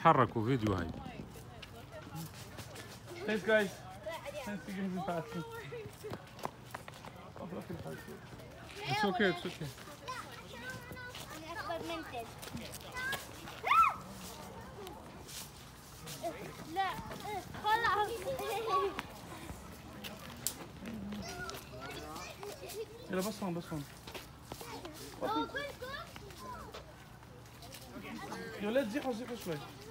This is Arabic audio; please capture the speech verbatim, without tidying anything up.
يتحركوا فيديو هاي. Thanks guys. Thanks for giving me back. It's okay, it's okay. أنا أكبر منك. لا خلاص. يلا بس هون بس هون. يا ولاد زيحوا زيحوا شوي.